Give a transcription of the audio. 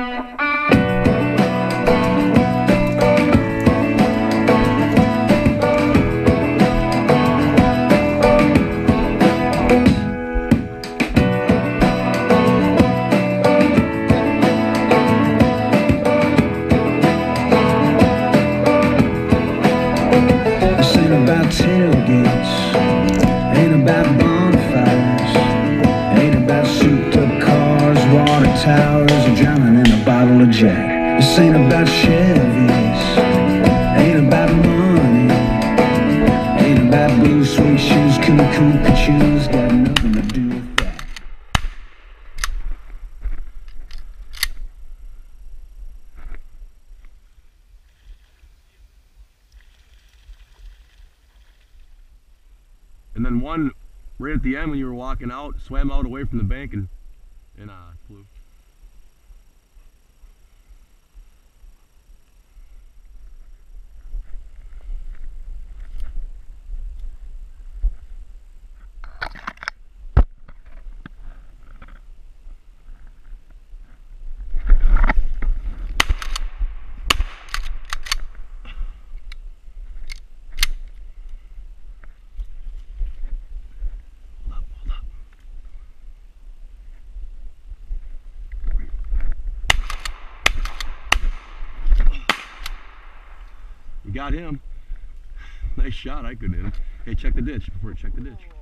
This ain't about tailgates, ain't about bonfires, ain't about souped up cars, water towers, or drowning in a bottle of Jack. This ain't about Chevys, ain't about money, ain't about blue suede shoes, cuckoo shoes, got nothing to do with that. And then one right at the end when you were walking out, swam out away from the bank and flew. You got him. Nice shot. I couldn't hit him. Hey, check the ditch. Check the ditch.